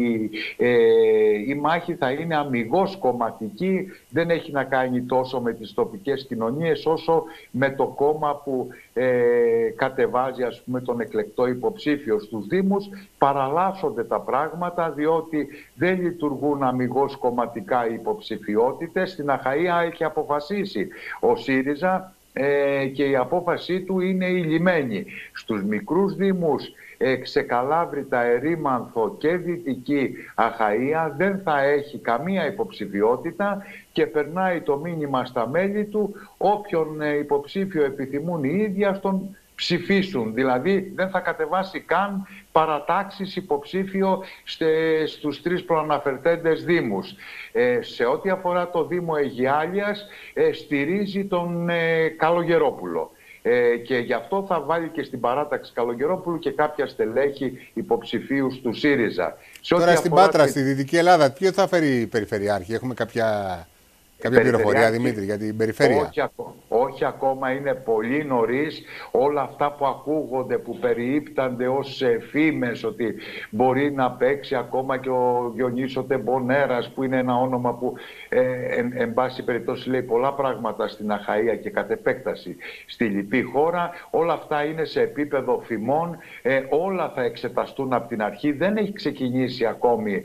ε, η μάχη θα είναι αμιγώς κομματική, δεν έχει να κάνει τόσο με τις τοπικές κοινωνίες όσο με το κόμμα που ε, κατεβάζει, ας πούμε, τον εκλεκτό υποψήφιο. Στους Δήμους παραλλάσσονται τα πράγματα, διότι δεν λειτουργούν αμιγώς κομματικά οι υποψηφιότητες. Στην Αχαΐα έχει αποφασίσει ο ΣΥΡΙΖΑ ε, και η απόφασή του είναι ηλυμένη. Στους μικρούς Δήμους, ε, Ξεκαλάβρητα, Ερήμανθο και Δυτική Αχαΐα, δεν θα έχει καμία υποψηφιότητα και περνάει το μήνυμα στα μέλη του: όποιον ε, υποψήφιο επιθυμούν οι ίδιοι, στον ψηφίσουν. Δηλαδή δεν θα κατεβάσει καν παρατάξεις υποψήφιο στε, στους τρεις προαναφερθέντες δήμους. Ε, σε ό,τι αφορά το Δήμο Αιγιάλιας, ε, στηρίζει τον ε, Καλογερόπουλο. Ε, και γι' αυτό θα βάλει και στην παράταξη Καλογερόπουλου και κάποια στελέχη υποψηφίους του ΣΥΡΙΖΑ. Σε Τώρα στην αφορά Πάτρα, τη... στη Δυτική Ελλάδα, ποιο θα φέρει η Περιφερειάρχη? Έχουμε κάποια Κάποια πληροφορία, Δημήτρη, για την περιφέρεια? Όχι, όχι ακόμα, είναι πολύ νωρίς. Όλα αυτά που ακούγονται, που περιείπτανται ως φήμες ότι μπορεί να παίξει ακόμα και ο Διονύσος Τεμπονέρας, που είναι ένα όνομα που ε, εν, εν πάση περιπτώσει λέει πολλά πράγματα στην Αχαΐα και κατ' επέκταση στη λοιπή χώρα. Όλα αυτά είναι σε επίπεδο φημών. Ε, όλα θα εξεταστούν από την αρχή. Δεν έχει ξεκινήσει ακόμη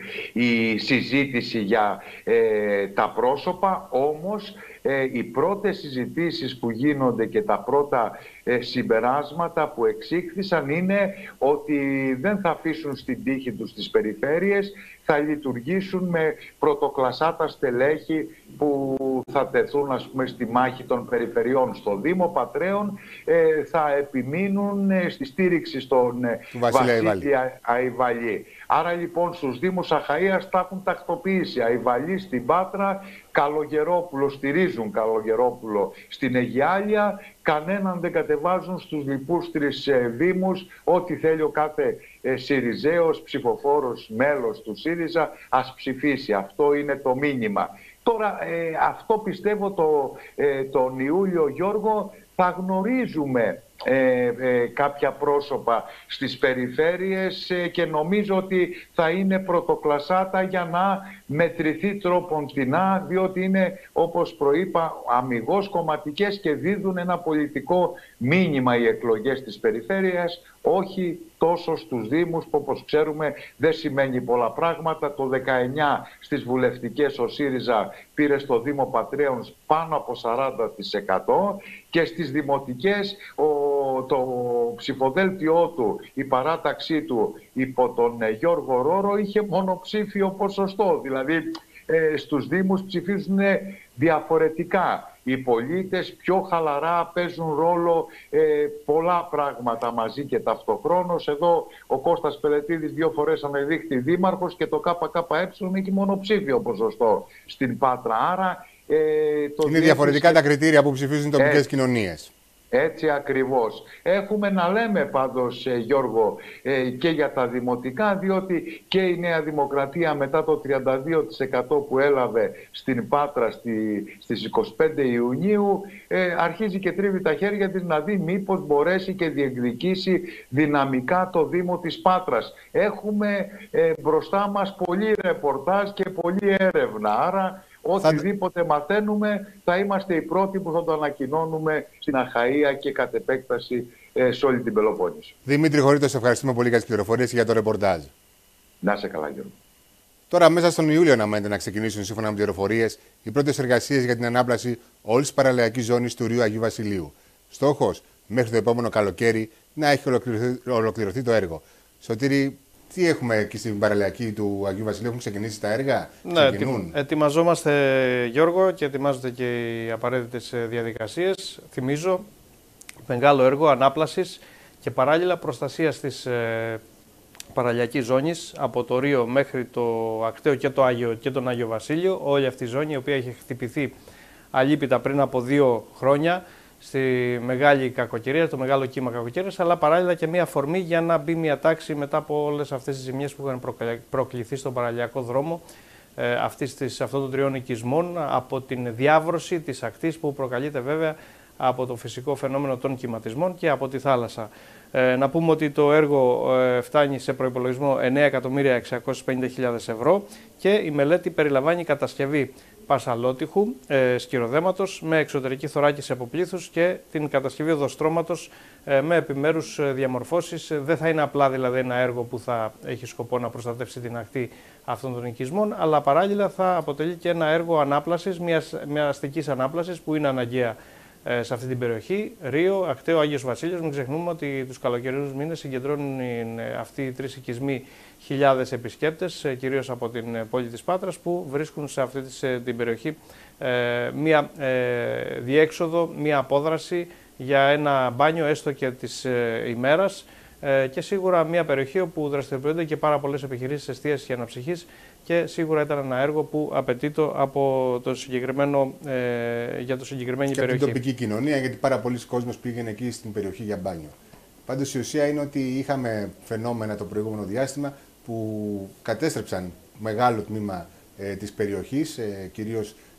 η συζήτηση για ε, τα πρόσωπα, όμως ε, οι πρώτες συζητήσεις που γίνονται και τα πρώτα ε, συμπεράσματα που εξήχθησαν είναι ότι δεν θα αφήσουν στην τύχη τους τις περιφέρειες, θα λειτουργήσουν με πρωτοκλασσάτα στελέχη που θα τεθούν, ας πούμε, στη μάχη των περιφερειών. Στο Δήμο Πατρέων ε, θα επιμείνουν ε, στη στήριξη στον ε, Βασίλη Αϊβαλή. Άρα λοιπόν στους Δήμους Αχαΐας τα έχουν τακτοποιήσει. Αϊβαλή στην Πάτρα, Καλογερόπουλο, στηρίζουν Καλογερόπουλο στην Αιγιάλια, κανέναν δεν κατεβάζουν στους λοιπούς τρεις ε, Δήμους. Ό,τι θέλει ο κάθε ε, Συριζέος, ψηφοφόρος, μέλος του ΣΥΡΙΖΑ, ας ψηφίσει. Αυτό είναι το μήνυμα. Τώρα ε, αυτό πιστεύω το, ε, τον Ιούλιο, Γιώργο, θα γνωρίζουμε ε, ε, κάποια πρόσωπα στις περιφέρειες ε, και νομίζω ότι θα είναι πρωτοκλασσάτα για να μετρηθεί τρόποντινά, διότι είναι, όπως προείπα, αμιγώς κομματικές και δίδουν ένα πολιτικό μήνυμα οι εκλογές της περιφέρειας, όχι τόσο στους Δήμους που, όπως ξέρουμε, δεν σημαίνει πολλά πράγματα. Το δεκαεννιά στις βουλευτικές ο ΣΥΡΙΖΑ πήρε στο Δήμο Πατρέων πάνω από σαράντα τοις εκατό και στις δημοτικές ο, το ψηφοδέλτιό του, η παράταξή του υπό τον Γιώργο Ρόρο είχε μονοψήφιο ποσοστό. Δηλαδή ε, στους Δήμους ψηφίζουν διαφορετικά. Οι πολίτες πιο χαλαρά παίζουν ρόλο ε, πολλά πράγματα μαζί και ταυτοχρόνως. Εδώ ο Κώστας Πελετίδης δύο φορές ανεδείχθη δήμαρχος και το ΚΚΕ έχει μονοψήφιο ποσοστό στην Πάτρα. Άρα, ε, το είναι διαφορετικά τα κριτήρια που ψηφίζουν οι τοπικές ε, κοινωνίες. Έτσι ακριβώς. Έχουμε να λέμε πάντως, ε, Γιώργο, ε, και για τα δημοτικά, διότι και η Νέα Δημοκρατία μετά το τριάντα δύο τοις εκατό που έλαβε στην Πάτρα στη, στις είκοσι πέντε Ιουνίου, ε, αρχίζει και τρίβει τα χέρια της να δει μήπως μπορέσει και διεκδικήσει δυναμικά το Δήμο της Πάτρας. Έχουμε ε, μπροστά μας πολύ ρεπορτάζ και πολύ έρευνα, άρα οτιδήποτε μαθαίνουμε θα είμαστε οι πρώτοι που θα το ανακοινώνουμε στην Αχαΐα και κατ' επέκταση ε, σε όλη την Πελοπόννησο. Δημήτρη Χωρίτο, σε ευχαριστούμε πολύ για τις πληροφορίες και για το ρεπορτάζ. Να είσαι καλά, Γιώργο. Τώρα, μέσα στον Ιούλιο, αναμένεται να ξεκινήσουν, σύμφωνα με πληροφορίες, οι πρώτες εργασίες για την ανάπλαση όλης της παραλιακής ζώνης του Ρίου Αγίου Βασιλείου. Στόχος, μέχρι το επόμενο καλοκαίρι, να έχει ολοκληρωθεί, ολοκληρωθεί το έργο. Σωτήρη, τι έχουμε εκεί στην παραλιακή του Αγίου Βασιλείου, έχουν ξεκινήσει τα έργα? Ναι, ετοιμαζόμαστε, Γιώργο, και ετοιμάζονται και οι απαραίτητες διαδικασίες. Θυμίζω, μεγάλο έργο ανάπλασης και παράλληλα προστασίας της ε, παραλιακής ζώνης από το Ρίο μέχρι το Ακταίο και, το Άγιο, και τον Άγιο Βασίλειο. Όλη αυτή η ζώνη, η οποία είχε χτυπηθεί αλίπητα πριν από δύο χρόνια στη μεγάλη κακοκαιρία, το μεγάλο κύμα κακοκαιρίας, αλλά παράλληλα και μια αφορμή για να μπει μια τάξη μετά από όλες αυτές τις ζημιές που είχαν προκληθεί στον παραλιακό δρόμο ε, αυτής της, αυτών των τριών οικισμών, από την διάβρωση της ακτής που προκαλείται βέβαια από το φυσικό φαινόμενο των κυματισμών και από τη θάλασσα. Ε, να πούμε ότι το έργο ε, φτάνει σε προϋπολογισμό εννέα εκατομμύρια εξακόσιες πενήντα χιλιάδες ευρώ και η μελέτη περιλαμβάνει κατασκευή πασαλότυχου ε, σκυροδέματος με εξωτερική θωράκιση από πλήθους και την κατασκευή οδοστρώματος ε, με επιμέρους ε, διαμορφώσεις. Δεν θα είναι απλά δηλαδή ένα έργο που θα έχει σκοπό να προστατεύσει την ακτή αυτών των οικισμών, αλλά παράλληλα θα αποτελεί και ένα έργο ανάπλασης, μιας, μιας αστικής ανάπλασης που είναι αναγκαία ε, σε αυτή την περιοχή. Ρίο, Ακταίο, Άγιος Βασίλειος. Μην ξεχνούμε ότι τους καλοκαιρινούς μήνες συγκεντρώνουν ε, αυτοί οι τρεις οικισμοί χιλιάδες επισκέπτες, κυρίως από την πόλη της Πάτρας, που βρίσκουν σε αυτή την περιοχή ε, μία ε, διέξοδο, μία απόδραση για ένα μπάνιο έστω και της ε, ημέρας ε, και σίγουρα μία περιοχή όπου δραστηριοποιούνται και πάρα πολλές επιχειρήσεις εστίασης και αναψυχής και σίγουρα ήταν ένα έργο που απαιτείται από το συγκεκριμένο, ε, για το συγκεκριμένη και περιοχή. Και την τοπική κοινωνία, γιατί πάρα πολλοί κόσμος πήγαινε εκεί στην περιοχή για μπάνιο. Πάντως η ουσία είναι ότι είχαμε φαινόμενα το προηγούμενο διάστημα που κατέστρεψαν μεγάλο τμήμα ε, της περιοχής, ε, κυρίως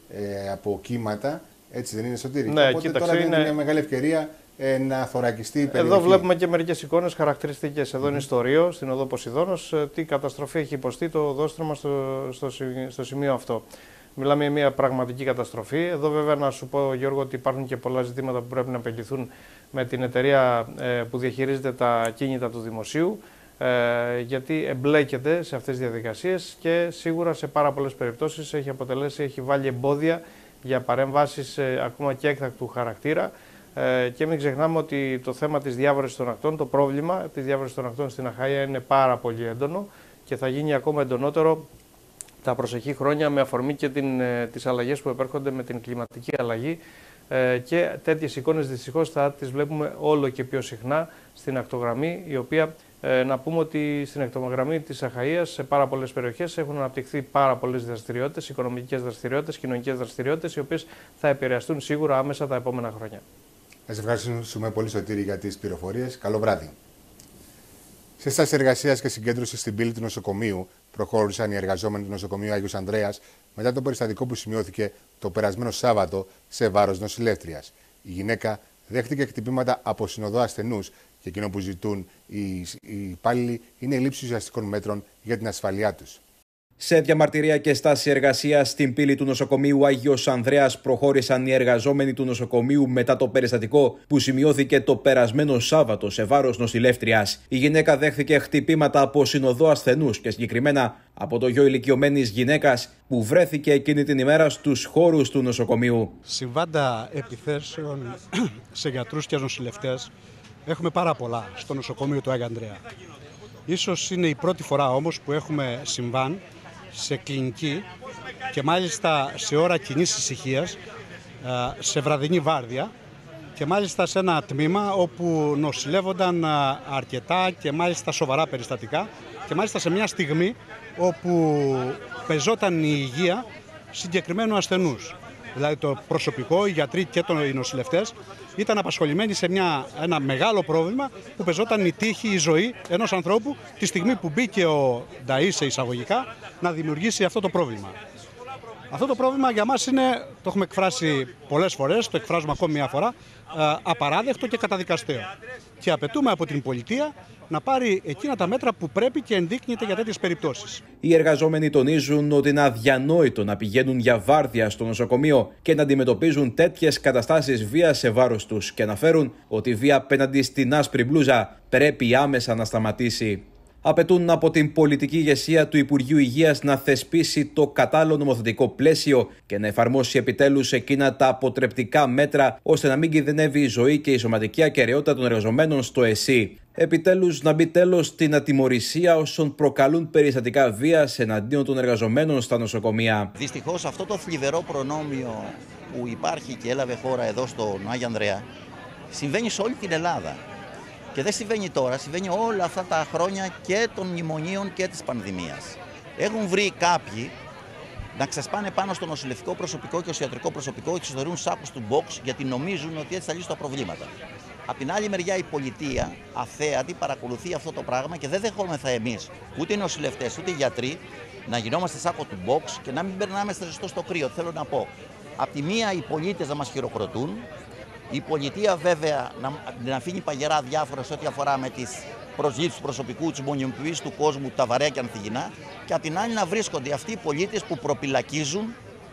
ε, από κύματα. Έτσι δεν είναι, Σωτήρη? Ναι, Οπότε κοίταξε, τώρα είναι... είναι μια μεγάλη ευκαιρία ε, να θωρακιστεί η περιοχή. Εδώ βλέπουμε και μερικές εικόνες χαρακτηριστικές. Εδώ mm-hmm. είναι στο Ρίο, στην οδό Ποσειδώνος, τι καταστροφή έχει υποστεί το οδόστρωμα στο, στο, στο σημείο αυτό. Μιλάμε για μια πραγματική καταστροφή. Εδώ βέβαια να σου πω, Γιώργο, ότι υπάρχουν και πολλά ζητήματα που πρέπει να απελυθούν με την εταιρεία ε, που διαχειρίζεται τα κίνητα του δημοσίου, ε, γιατί εμπλέκεται σε αυτές τις διαδικασίες και σίγουρα σε πάρα πολλές περιπτώσεις έχει αποτελέσει, έχει βάλει εμπόδια για παρέμβασεις ε, ακόμα και έκτακτου χαρακτήρα. Ε, και μην ξεχνάμε ότι το θέμα της διάβρωσης των ακτών, το πρόβλημα της διάβρωσης των ακτών στην Αχαΐα είναι πάρα πολύ έντονο και θα γίνει ακόμα εντονότερο τα προσεχή χρόνια με αφορμή και την, ε, τις αλλαγές που επέρχονται με την κλιματική αλλαγή ε, και τέτοιες εικόνες δυστυχώς θα τις βλέπουμε όλο και πιο συχνά στην ακτογραμμή, η οποία ε, να πούμε ότι στην ακτογραμμή της Αχαΐας σε πάρα πολλές περιοχές έχουν αναπτυχθεί πάρα πολλές δραστηριότητες, οικονομικές δραστηριότητες, κοινωνικές δραστηριότητες, οι οποίες θα επηρεαστούν σίγουρα άμεσα τα επόμενα χρόνια. Σας ευχαριστούμε πολύ, Σωτήρη, για τις πληροφορίες. Καλό βράδυ. Σε στάση εργασίας και συγκέντρωση στην πύλη του νοσοκομείου προχώρησαν οι εργαζόμενοι του νοσοκομείου Άγιος Ανδρέας μετά το περιστατικό που σημειώθηκε το περασμένο Σάββατο σε βάρος νοσηλεύτριας. Η γυναίκα δέχτηκε χτυπήματα από συνοδό ασθενούς και εκείνο που ζητούν οι, οι υπάλληλοι είναι η λήψη ουσιαστικών μέτρων για την ασφαλειά τους. Σε διαμαρτυρία και στάση εργασίας στην πύλη του νοσοκομείου Άγιος Ανδρέας προχώρησαν οι εργαζόμενοι του νοσοκομείου μετά το περιστατικό που σημειώθηκε το περασμένο Σάββατο σε βάρος νοσηλεύτριας. Η γυναίκα δέχθηκε χτυπήματα από συνοδό ασθενούς και συγκεκριμένα από το γιο ηλικιωμένης γυναίκας που βρέθηκε εκείνη την ημέρα στους χώρους του νοσοκομείου. Συμβάντα επιθέσεων σε γιατρούς και νοσηλευτές έχουμε πάρα πολλά στο νοσοκομείο του Άγιου Ανδρέα. Ίσως είναι η πρώτη φορά όμως που έχουμε συμβάν σε κλινική και μάλιστα σε ώρα κοινής ησυχίας, σε βραδινή βάρδια και μάλιστα σε ένα τμήμα όπου νοσηλεύονταν αρκετά και μάλιστα σοβαρά περιστατικά και μάλιστα σε μια στιγμή όπου πεζόταν η υγεία συγκεκριμένου ασθενούς. Δηλαδή το προσωπικό, οι γιατροί και οι νοσηλευτές ήταν απασχολημένοι σε μια, ένα μεγάλο πρόβλημα που πεζόταν η τύχη, η ζωή ενός ανθρώπου τη στιγμή που μπήκε ο ΝΤΑΗ σε εισαγωγικά να δημιουργήσει αυτό το πρόβλημα. Αυτό το πρόβλημα για μας είναι, το έχουμε εκφράσει πολλές φορές, το εκφράζουμε ακόμη μια φορά, απαράδεκτο και καταδικαστέο. Και απαιτούμε από την πολιτεία να πάρει εκείνα τα μέτρα που πρέπει και ενδείκνυται για τέτοιες περιπτώσεις. Οι εργαζόμενοι τονίζουν ότι είναι αδιανόητο να πηγαίνουν για βάρδια στο νοσοκομείο και να αντιμετωπίζουν τέτοιες καταστάσεις βίας σε βάρος τους και αναφέρουν ότι η βία απέναντι στην άσπρη μπλούζα πρέπει άμεσα να σταματήσει. Απαιτούν από την πολιτική ηγεσία του Υπουργείου Υγείας να θεσπίσει το κατάλληλο νομοθετικό πλαίσιο και να εφαρμόσει επιτέλους εκείνα τα αποτρεπτικά μέτρα ώστε να μην κινδυνεύει η ζωή και η σωματική ακεραιότητα των εργαζομένων στο ΕΣΥ. Επιτέλους να μπει τέλος στην ατιμωρησία όσων προκαλούν περιστατικά βίας εναντίον των εργαζομένων στα νοσοκομεία. Δυστυχώς αυτό το θλιβερό προνόμιο που υπάρχει και έλαβε χώρα εδώ στον Άγιο Ανδρέα συμβαίνει σε όλη την Ελλάδα. Και δεν συμβαίνει τώρα, συμβαίνει όλα αυτά τα χρόνια και των μνημονίων και της πανδημίας. Έχουν βρει κάποιοι να ξεσπάνε πάνω στο νοσηλευτικό προσωπικό και στο ιατρικό προσωπικό και τους θεωρούν σάκους του box γιατί νομίζουν ότι έτσι θα λύσουν τα προβλήματα. Απ' την άλλη μεριά η πολιτεία αθέατη παρακολουθεί αυτό το πράγμα και δεν δεχόμεθα εμείς, ούτε οι νοσηλευτές ούτε οι γιατροί, να γινόμαστε σάκο του box και να μην περνάμε ζεστό στο κρύο. Θέλω να πω, απ' τη μία οι πολίτες να μας χειροκροτούν, η πολιτεία βέβαια να, να αφήνει παγερά διάφορα σε ό,τι αφορά με τις προσλήψεις του προσωπικού, τις μονιμοποιήσεις του κόσμου, τα βαρέα και ανθυγινά, και απ' την άλλη να βρίσκονται αυτοί οι πολίτες που προπυλακίζουν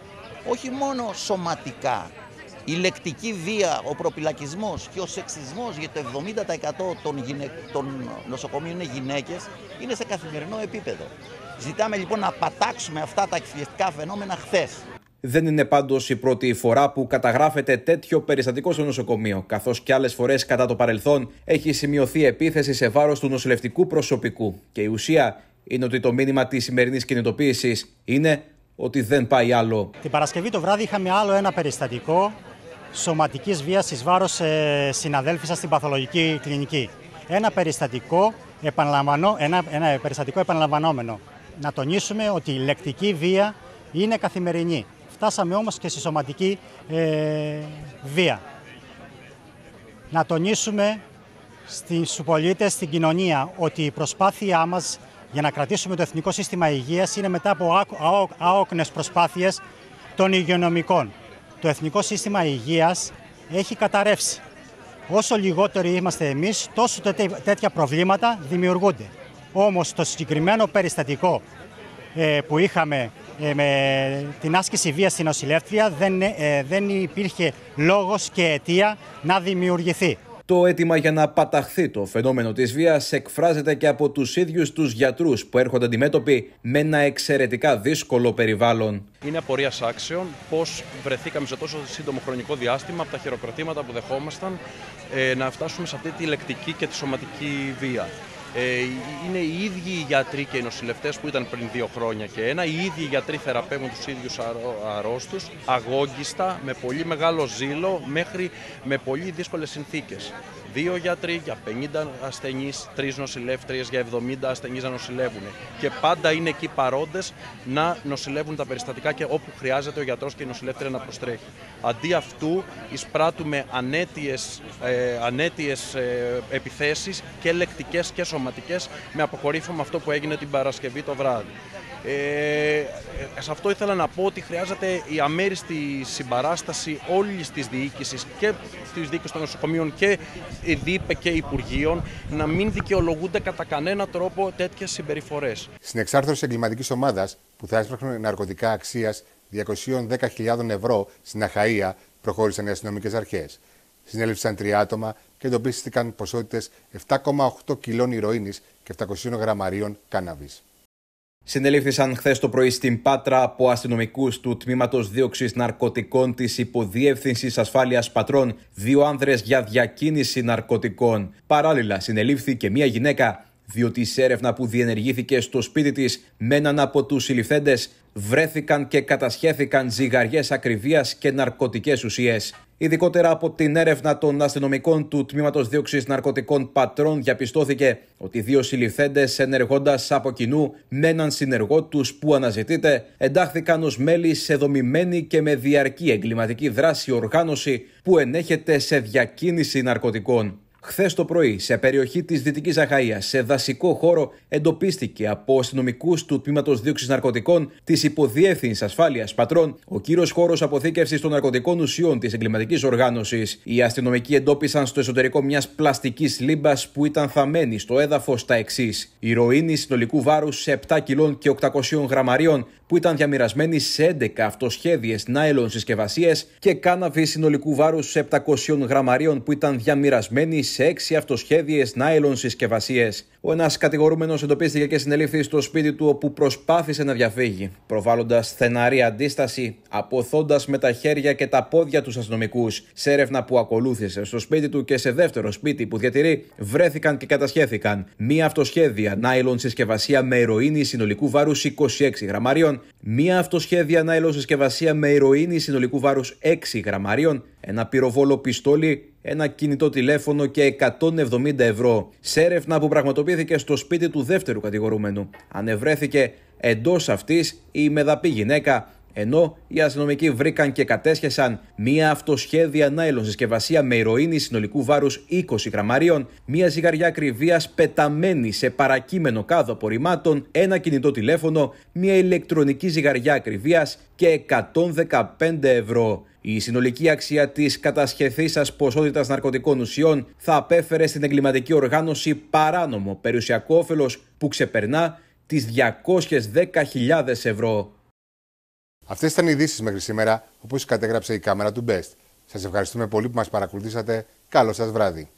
όχι μόνο σωματικά. Η λεκτική βία, ο προπυλακισμός και ο σεξισμός, γιατί το εβδομήντα τοις εκατό των, γυναικ... των νοσοκομείων είναι γυναίκες, είναι σε καθημερινό επίπεδο. Ζητάμε λοιπόν να πατάξουμε αυτά τα εκφυλιστικά φαινόμενα χθες. Δεν είναι πάντως η πρώτη φορά που καταγράφεται τέτοιο περιστατικό στο νοσοκομείο, καθώς και άλλες φορές κατά το παρελθόν έχει σημειωθεί επίθεση σε βάρος του νοσηλευτικού προσωπικού. Και η ουσία είναι ότι το μήνυμα της σημερινής κινητοποίησης είναι ότι δεν πάει άλλο. Την Παρασκευή το βράδυ είχαμε άλλο ένα περιστατικό σωματικής βίας εις βάρος ε, συναδέλφισσα στην παθολογική κλινική. Ένα περιστατικό, επαναλαμβανό, ένα, ένα περιστατικό επαναλαμβανόμενο. Να τονίσουμε ότι η λεκτική βία είναι καθημερινή. Φτάσαμε όμως και στη σωματική ε, βία. Να τονίσουμε στους πολίτες, στην κοινωνία, ότι η προσπάθειά μας για να κρατήσουμε το Εθνικό Σύστημα Υγείας είναι μετά από άοκνες προσπάθειες των υγειονομικών. Το Εθνικό Σύστημα Υγείας έχει καταρρεύσει. Όσο λιγότεροι είμαστε εμείς, τόσο τέτοια προβλήματα δημιουργούνται. Όμως το συγκεκριμένο περιστατικό ε, που είχαμε ε, με την άσκηση βίας στην νοσηλεύτρια δεν, ε, δεν υπήρχε λόγος και αιτία να δημιουργηθεί. Το αίτημα για να παταχθεί το φαινόμενο της βίας εκφράζεται και από τους ίδιους τους γιατρούς που έρχονται αντιμέτωποι με ένα εξαιρετικά δύσκολο περιβάλλον. Είναι απορίας άξεων πώς βρεθήκαμε σε τόσο σύντομο χρονικό διάστημα από τα χειροκροτήματα που δεχόμασταν ε, να φτάσουμε σε αυτή τη λεκτική και τη σωματική βία. Ε, είναι οι ίδιοι οι γιατροί και οι νοσηλευτές που ήταν πριν δύο χρόνια και ένα, οι ίδιοι οι γιατροί θεραπεύουν τους ίδιους αρρώστους, αγόγγιστα, με πολύ μεγάλο ζήλο, μέχρι με πολύ δύσκολες συνθήκες. Δύο γιατροί για πενήντα ασθενείς, τρεις νοσηλεύτριες για εβδομήντα ασθενείς να νοσηλεύουν. Και πάντα είναι εκεί παρόντες να νοσηλεύουν τα περιστατικά και όπου χρειάζεται ο γιατρός και η νοσηλεύτρια να προστρέχει. Αντί αυτού εισπράττουμε ανέτειες, ε, ανέτειες ε, επιθέσεις και λεκτικές και σωματικές με αποκορύφωμα αυτό που έγινε την Παρασκευή το βράδυ. Ε, σε αυτό ήθελα να πω ότι χρειάζεται η αμέριστη συμπαράσταση όλης της διοίκησης και της διοίκησης των νοσοκομείων και ΔΥΠΕ και Υπουργείων να μην δικαιολογούνται κατά κανένα τρόπο τέτοιες συμπεριφορές. Στην εξάρθρωση εγκληματικής ομάδας που θα έσπραχνουν ναρκωτικά αξίας διακόσιες δέκα χιλιάδες ευρώ στην Αχαΐα προχώρησαν οι αστυνομικές αρχές. Συνέλευξαν τρία άτομα και εντοπίστηκαν ποσότητες επτά κόμμα οκτώ κιλών ηρωίνης και επτακόσια γραμμαρίων κάναβης. Συνελήφθησαν χθες το πρωί στην Πάτρα από αστυνομικούς του Τμήματος Δίωξης Ναρκωτικών της Υποδιεύθυνσης Ασφάλειας Πατρών δύο άνδρες για διακίνηση ναρκωτικών. Παράλληλα, συνελήφθη και μία γυναίκα, διότι σε έρευνα που διενεργήθηκε στο σπίτι της με έναν από τους συλληφθέντες βρέθηκαν και κατασχέθηκαν ζυγαριές ακριβίας και ναρκωτικές ουσίες. Ειδικότερα από την έρευνα των αστυνομικών του Τμήματος Δίωξης Ναρκωτικών Πατρών διαπιστώθηκε ότι δύο συλληφθέντες ενεργώντας από κοινού με έναν συνεργό τους που αναζητείται εντάχθηκαν ως μέλη σε δομημένη και με διαρκή εγκληματική δράση οργάνωση που ενέχεται σε διακίνηση ναρκωτικών. Χθες το πρωί, σε περιοχή της Δυτικής Αχαΐας, σε δασικό χώρο, εντοπίστηκε από αστυνομικούς του Τμήματος Δίωξης Ναρκωτικών της Υποδιεύθυνσης Ασφάλειας Πατρών ο κύριος χώρος αποθήκευσης των ναρκωτικών ουσιών της εγκληματικής οργάνωσης. Οι αστυνομικοί εντόπισαν στο εσωτερικό μιας πλαστικής λίμπας που ήταν θαμμένη στο έδαφος τα εξής: ηρωίνη συνολικού βάρους επτά κιλών και οκτακόσια γραμμαρίων που ήταν διαμοιρασμένη σε έντεκα αυτοσχέδιες νάιλον συσκευασίες και κάναβη συνολικού βάρους επτακόσια γραμμαρίων που ήταν διαμοιρασμένη σε έξι αυτοσχέδιες νάιλον συσκευασίες. Ο ένας κατηγορούμενος εντοπίστηκε και συνελήφθη στο σπίτι του όπου προσπάθησε να διαφύγει, προβάλλοντας στεναρή αντίσταση, αποθώντας με τα χέρια και τα πόδια τους αστυνομικούς. Σε έρευνα που ακολούθησε στο σπίτι του και σε δεύτερο σπίτι που διατηρεί, βρέθηκαν και κατασχέθηκαν μία αυτοσχέδια νάιλον συσκευασία με ηρωίνη συνολικού βάρους είκοσι έξι γραμμαρίων, μία αυτοσχέδια νάιλον συσκευασία με ηρωίνη συνολικού βάρους έξι γραμμαρίων, ένα πυροβόλο πιστόλι, ένα κινητό τηλέφωνο και εκατόν εβδομήντα ευρώ. Σε έρευνα που πραγματοποιήθηκε στο σπίτι του δεύτερου κατηγορούμενου, ανεβρέθηκε εντός αυτής η μεδαπή γυναίκα, ενώ οι αστυνομικοί βρήκαν και κατέσχεσαν μία αυτοσχέδια νάιλον συσκευασία με ηρωίνη συνολικού βάρους είκοσι γραμμαρίων, μία ζυγαριά ακριβίας πεταμένη σε παρακείμενο κάδο απορριμμάτων, ένα κινητό τηλέφωνο, μία ηλεκτρονική ζυγαριά ακριβίας και εκατόν δεκαπέντε ευρώ. Η συνολική αξία της κατασχεθήσας ποσότητας ναρκωτικών ουσιών θα απέφερε στην εγκληματική οργάνωση παράνομο περιουσιακό όφελος που ξεπερνά τις διακόσιες δέκα χιλιάδες ευρώ. Αυτές ήταν οι ειδήσεις μέχρι σήμερα, όπως κατέγραψε η κάμερα του Best. Σας ευχαριστούμε πολύ που μας παρακολουθήσατε. Καλό σας βράδυ.